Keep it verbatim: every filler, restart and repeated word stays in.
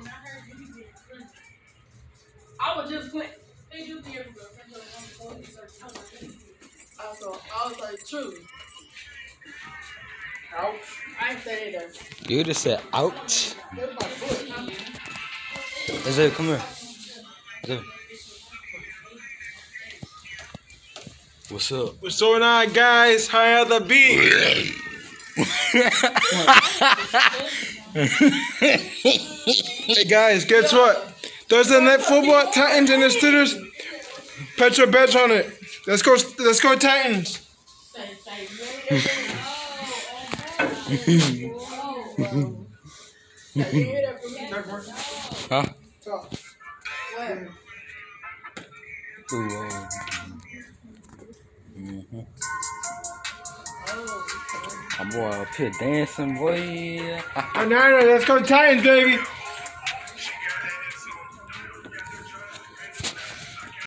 I was just playing. Also, I was like, true. Ouch. I ain't saying that. You just said ouch. Xavier, come here. Xavier. What's up? What's going on, guys? High on the beat. Hey guys, guess what? Thursday night football, Titans in the Steelers. Put your bets on it. Let's go. Let's go Titans. Huh? Ooh, uh, mm-hmm. My boy up here dancing, boy. Oh, no, no, let's go Titans, baby.